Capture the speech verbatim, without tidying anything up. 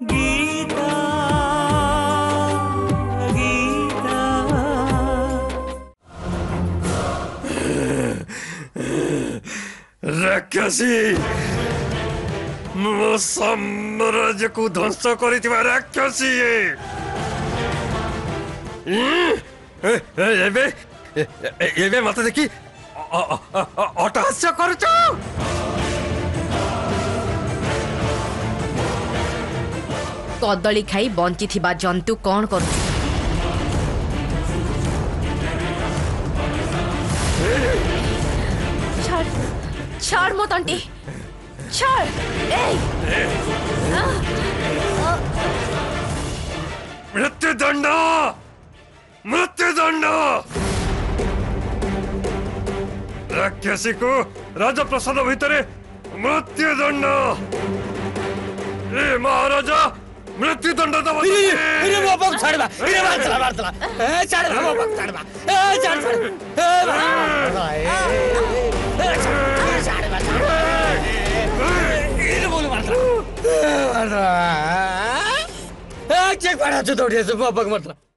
गीता गीता राक्षसी मो साम्राज्य को ध्वंस करिथिबा राक्षसी एबे एबे मत देखी अटहास्य करुच कदली खाई बंची थिबा जंतु कौन करू छाड़ छाड़ मो तंटी छाड़ ए मृत्युदंड मृत्युदंड राक्षसी को राजप्रसाद भितर मृत्युदंड ए महाराजा मृत्युदंड दब इरे बाबा छाड़बा इरे मार चला मार चला ए छाड़ बाबा छाड़बा ए छाड़ छाड़ ए छाड़बा इरे बोल मार चला मार चला ए चेक पड़ा जो दौड़िए बाबा मार चला